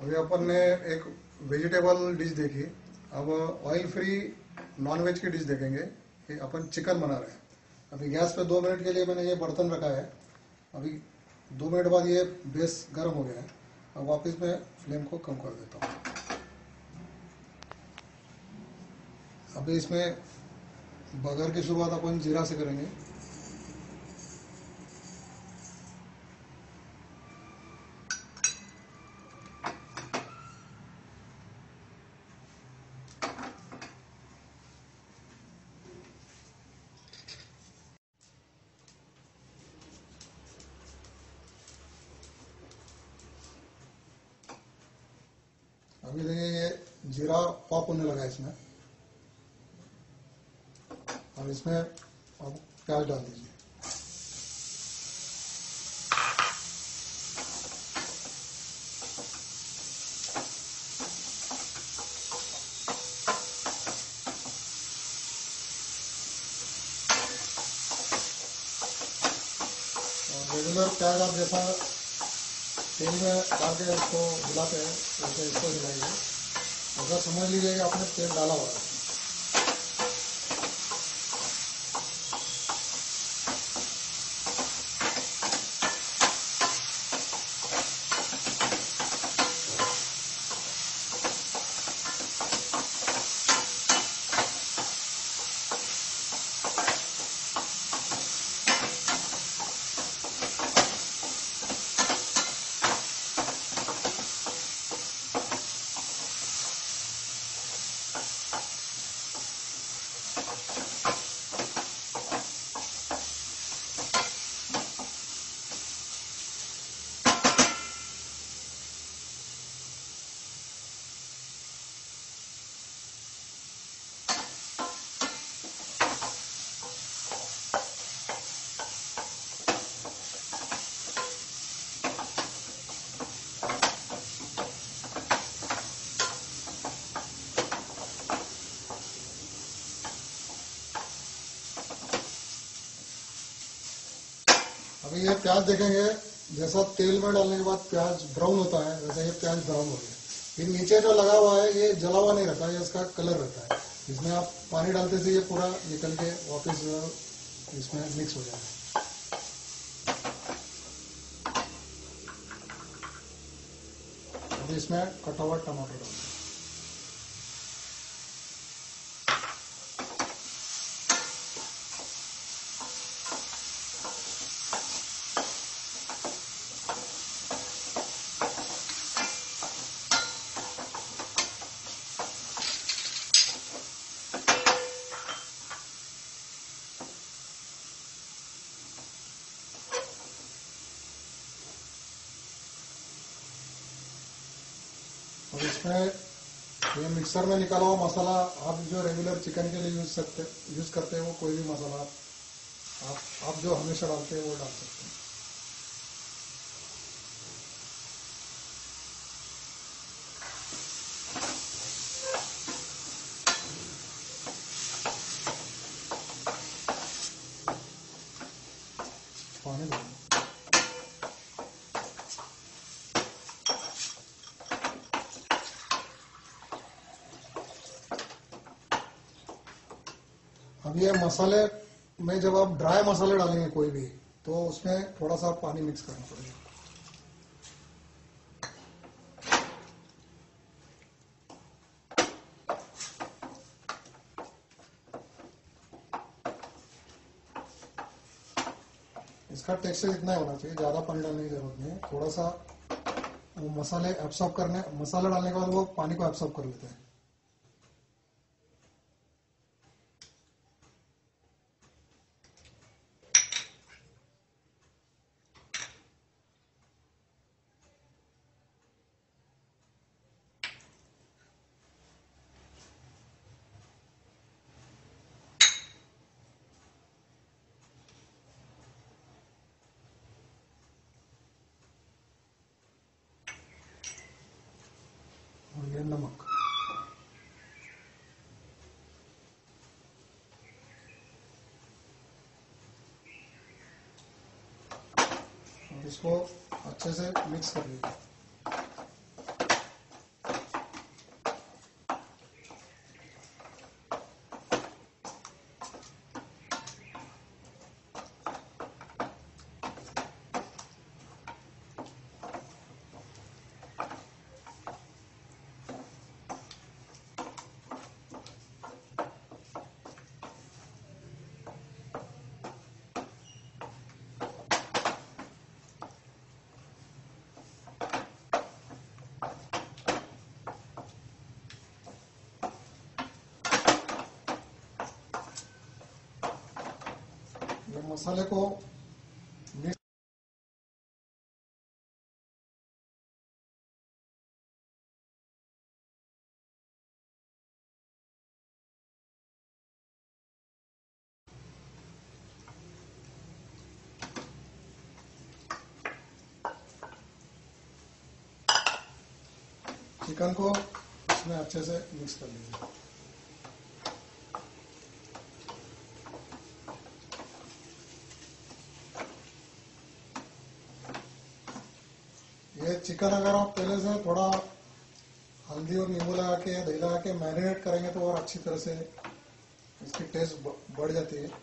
अभी अपन ने एक वेजिटेबल डिश देखी, अब ऑयल फ्री नॉन वेज की डिश देखेंगे। कि अपन चिकन बना रहे हैं। अभी गैस पे 2 मिनट के लिए मैंने ये बर्तन रखा है। अभी 2 मिनट बाद ये बेस गर्म हो गया है। अब वापस मैं फ्लेम को कम कर देता हूँ। अभी इसमें बघार की शुरुआत अपन जीरा से करेंगे। अभी देखिए ये जीरा पॉप होने लगा है इसमें। और इसमें अब प्याज डाल दीजिए। और रेगुलर प्याज आप जैसा तेल में डाल के इसको हिलाते हैं वैसे इसको हिलाइए। अगर समझ लीजिए कि आपने तेल डाला हुआ है। अभी ये प्याज देखेंगे, जैसा तेल में डालने के बाद प्याज ब्राउन होता है वैसा ये प्याज ब्राउन हो गया। फिर नीचे जो लगा हुआ है ये जला हुआ नहीं रहता, ये इसका कलर रहता है। इसमें आप पानी डालते से ये पूरा निकल के वापस इसमें मिक्स हो जाएगा। अभी इसमें कटा हुआ टमाटर डाल दें। और इसमें ये मिक्सर में निकाला हुआ मसाला आप जो रेगुलर चिकन के लिए यूज करते हैं वो कोई भी मसाला आप जो हमेशा डालते हैं वो डाल सकते हैं। पानी डालें। अब ये मसाले में जब आप ड्राई मसाले डालेंगे कोई भी तो उसमें थोड़ा सा पानी मिक्स करना पड़ेगा। इसका टेक्सचर इतना ही होना चाहिए, ज्यादा पानी डालने की जरूरत नहीं है। थोड़ा सा वो मसाले एब्सॉर्ब करने, मसाला डालने के बाद वो पानी को एब्सॉर्ब कर लेते हैं। और ये नमक। और इसको अच्छे से मिक्स कर लीजिए। मसाले को मिक्स चिकन को इसमें अच्छे से मिक्स कर लीजिए। ये चिकन अगर आप पहले से थोड़ा हल्दी और नींबू लगा के या दही लगा के मैरिनेट करेंगे तो और अच्छी तरह से इसकी टेस्ट बढ़ जाती है।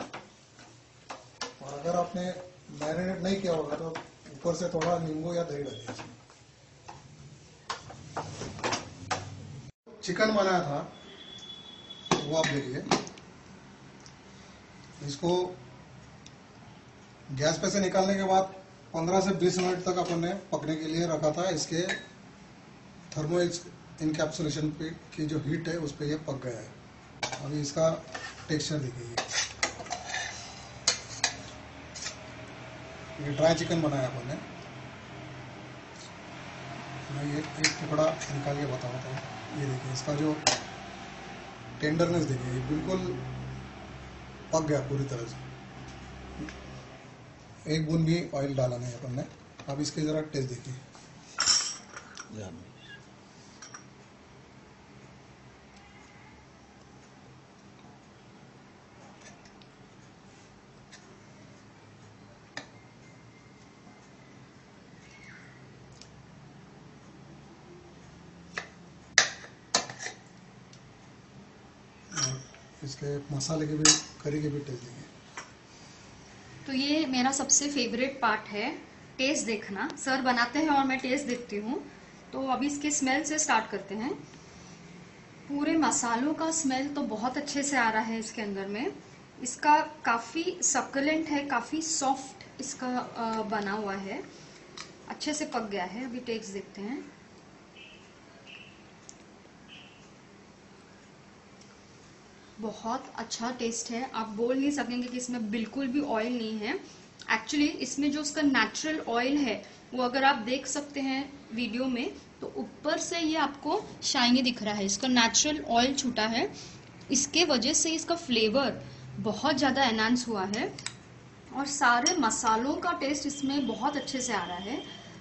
और अगर आपने मैरिनेट नहीं किया होगा तो ऊपर से थोड़ा नींबू या दही डालिए इसमें। चिकन बनाया था वो आप देखिए, इसको गैस पे से निकालने के बाद 15 से 20 मिनट तक अपन ने पकने के लिए रखा था। इसके थर्मो इनकैप्सुलेशन पे की जो हीट है उस पर ये पक गया है। अभी इसका टेक्सचर देखिए, ये ड्राई चिकन बनाया अपन ने। मैं ये एक टुकड़ा निकाल के बताता हूँ। ये देखिए इसका जो टेंडरनेस देखिए, ये बिल्कुल पक गया पूरी तरह से। एक बूंद भी ऑयल डाला नहीं अपन ने। अब इसके जरा टेस्ट देखिए। इसके मसाले के भी, करी के भी टेस्ट देखिए। तो ये मेरा सबसे फेवरेट पार्ट है, टेस्ट देखना। सर बनाते हैं और मैं टेस्ट देखती हूँ। तो अभी इसके स्मेल से स्टार्ट करते हैं। पूरे मसालों का स्मेल तो बहुत अच्छे से आ रहा है इसके अंदर में। इसका काफी सक्लेंट है, काफी सॉफ्ट इसका बना हुआ है, अच्छे से पक गया है। अभी टेस्ट देखते हैं। बहुत अच्छा टेस्ट है, आप बोल नहीं सकेंगे कि इसमें बिल्कुल भी ऑयल नहीं है। एक्चुअली इसमें जो उसका नेचुरल ऑयल है वो अगर आप देख सकते हैं वीडियो में, तो ऊपर से ये आपको शाइनी दिख रहा है। इसका नेचुरल ऑयल छूटा है, इसके वजह से इसका फ्लेवर बहुत ज्यादा एनहांस हुआ है और सारे मसालों का टेस्ट इसमें बहुत अच्छे से आ रहा है।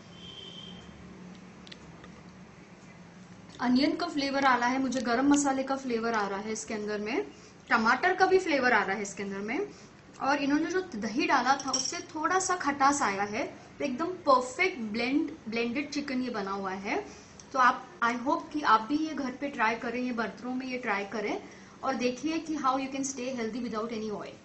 अनियन का फ्लेवर आ रहा है, मुझे गरम मसाले का फ्लेवर आ रहा है इसके अंदर में, टमाटर का भी फ्लेवर आ रहा है इसके अंदर में, और इन्होंने जो दही डाला था उससे थोड़ा सा खटास आया है। तो एकदम परफेक्ट ब्लेंडेड चिकन ये बना हुआ है। तो आप, आई होप कि आप भी ये घर पे ट्राई करें, ये बर्तनों में ये ट्राई करें और देखिए कि how you can stay healthy without any oil.